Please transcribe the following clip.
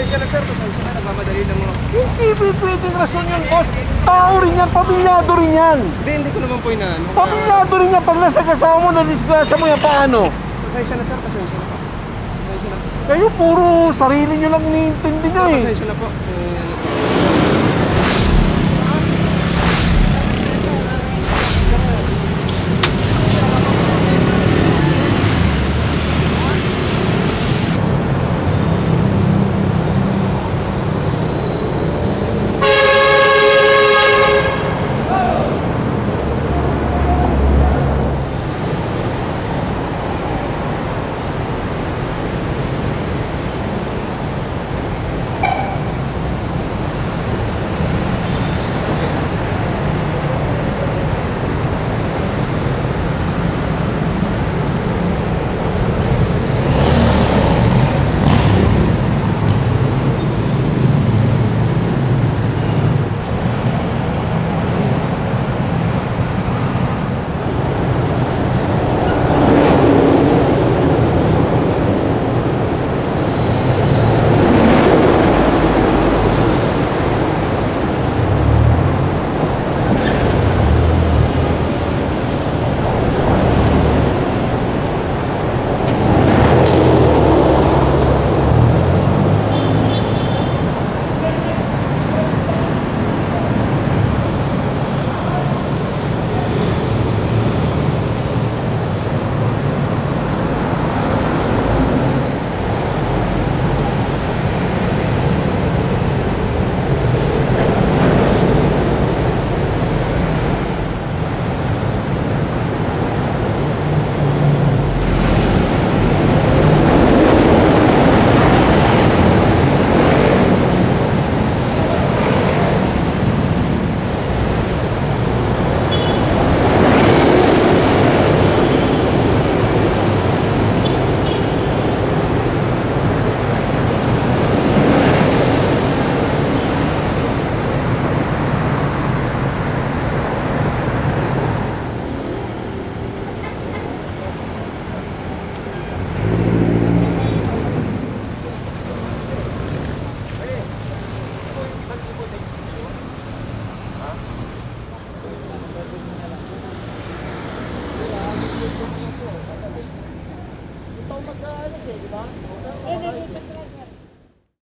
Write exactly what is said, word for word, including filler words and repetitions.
Pasensya na sir, pasensya na, nagmamadali lang mo. Hindi pwedeng rason yun, boss. Tao rin yan, pamilyado rin yan. Hindi, hindi ko naman po inaano. Pamilyado rin yan, pag nasa kasama mo, na-disgrasya mo yan, paano? Pasensya na sir, pasensya na po. Pasensya na po. Kayo puro sarili nyo lang iniintindi nyo eh. Pasensya na po. Eh, ano po.